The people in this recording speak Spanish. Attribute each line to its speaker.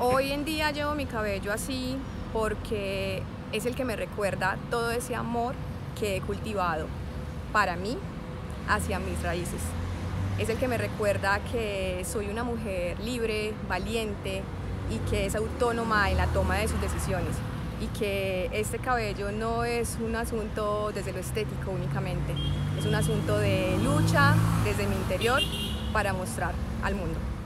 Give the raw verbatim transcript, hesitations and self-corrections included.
Speaker 1: Hoy en día llevo mi cabello así porque es el que me recuerda todo ese amor que he cultivado para mí hacia mis raíces. Es el que me recuerda que soy una mujer libre, valiente y que es autónoma en la toma de sus decisiones. Y que este cabello no es un asunto desde lo estético únicamente, es un asunto de lucha desde mi interior para mostrar al mundo.